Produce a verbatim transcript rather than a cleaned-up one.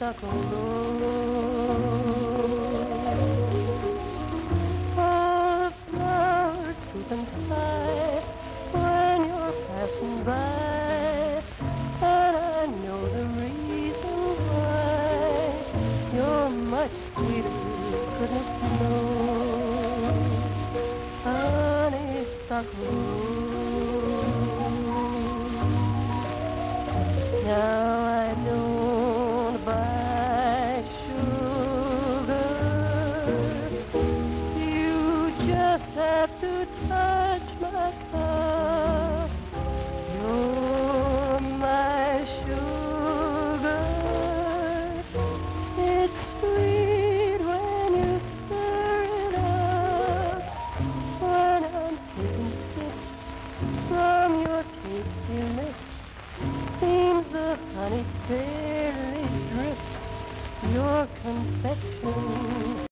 honeysuckle rose. All the flowers droop and sigh when you're passing by, and I know the reason why. You're much sweeter, goodness knows, honeysuckle rose. Now I don't buy sugar, you just have to touch my cup. You're my sugar, it's sweet when you stir it up. When I'm taking sips from your tasty lips, seems the honey fairly drips. Your confection